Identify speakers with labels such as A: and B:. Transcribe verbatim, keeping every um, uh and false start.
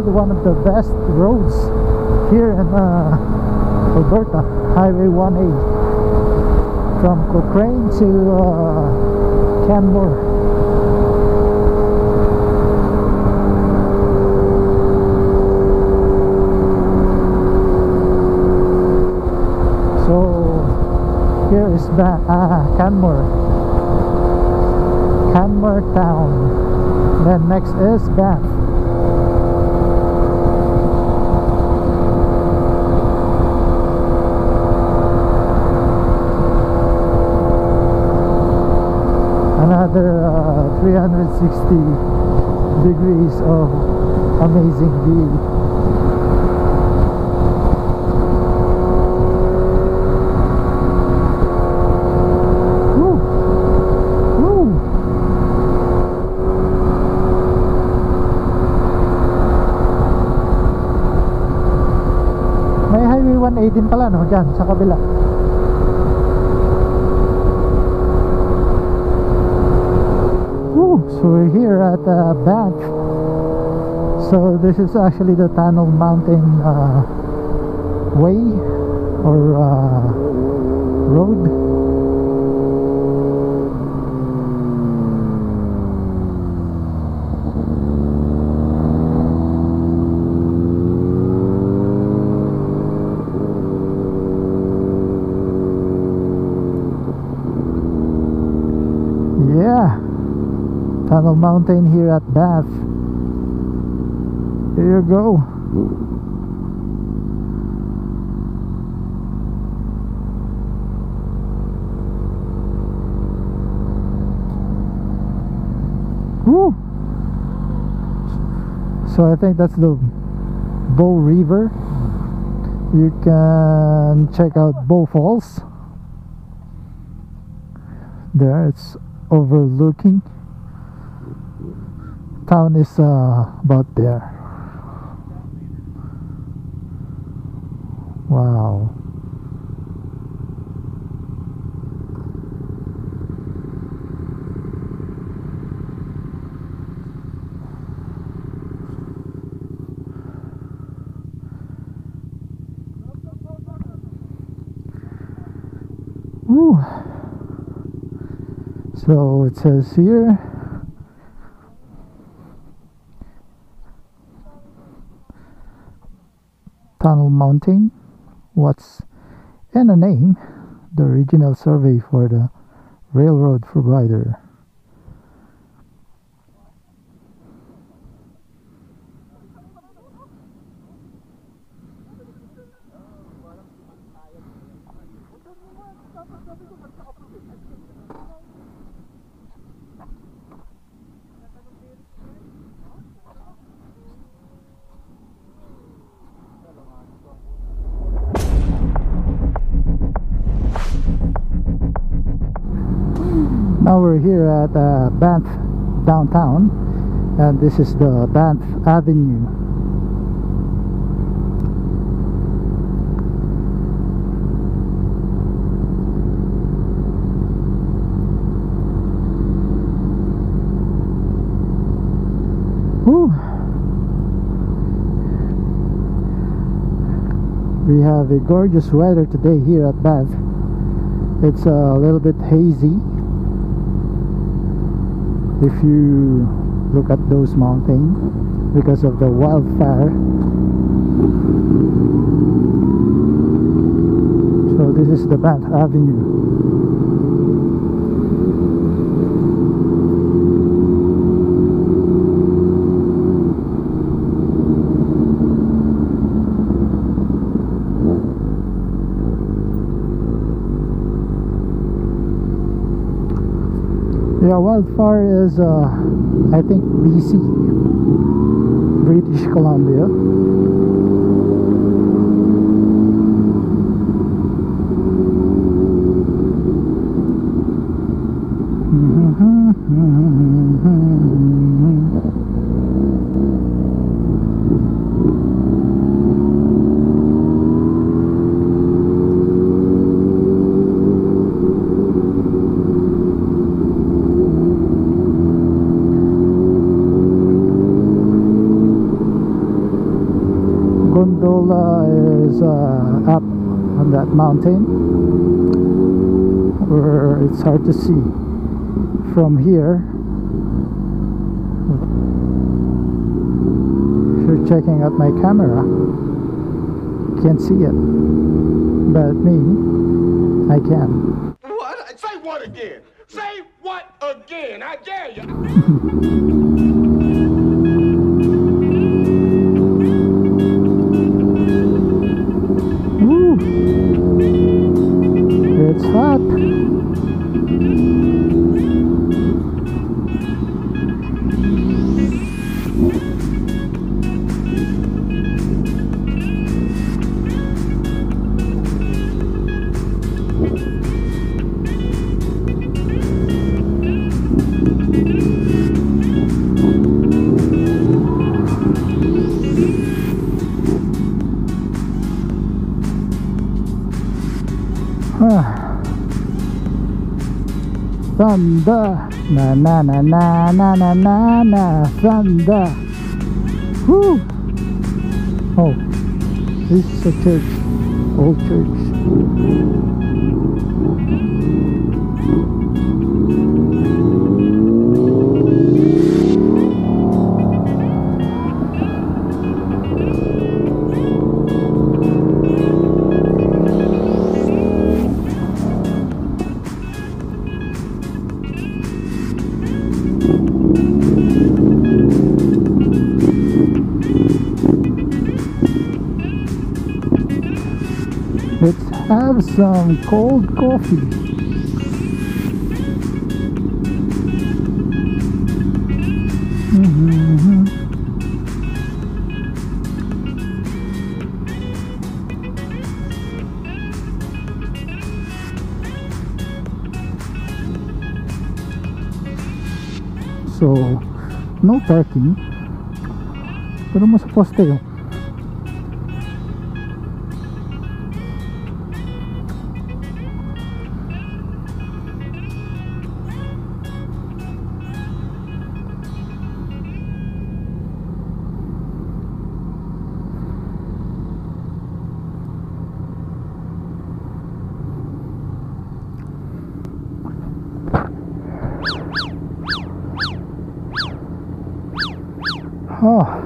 A: considered one of the best roads here in uh, Alberta, Highway one A, from Cochrane to uh, Canmore. So here is back ah, Canmore, Canmore town. Then next is Banff. Another uh, three hundred sixty degrees of amazing view. one A din pala, no? Dyan, sa kabila. Woo! So we're here at uh, Banff. So this is actually the Tunnel Mountain uh, way or uh, road. Yeah, Tunnel Mountain here at Banff. Here you go. Woo! So I think that's the Bow River. You can check out Bow Falls. There, it's overlooking. Town is uh, about there. Wow. Woo. So it says here Tunnel Mountain. What's in a name? The original survey for the railroad provider. Now we're here at uh, Banff downtown, and this is the Banff Avenue. Woo. We have a gorgeous weather today here at Banff. It's a little bit hazy. If you look at those mountains because of the wildfire. So this is the Banff Avenue. Yeah, wildfire is uh, I think B C, British Columbia. mountain, where it's hard to see from here. If you're checking out my camera, you can't see it, but me, I can.
B: What? Say what again? Say what again? I dare you.
A: Woo! It's hot. Thunder, na na na na na na na na, thunder. Whoo! Oh, this is a church, old church. Let's have some cold coffee. Mm-hmm. So, no parking, pero mas poste yun. Oh,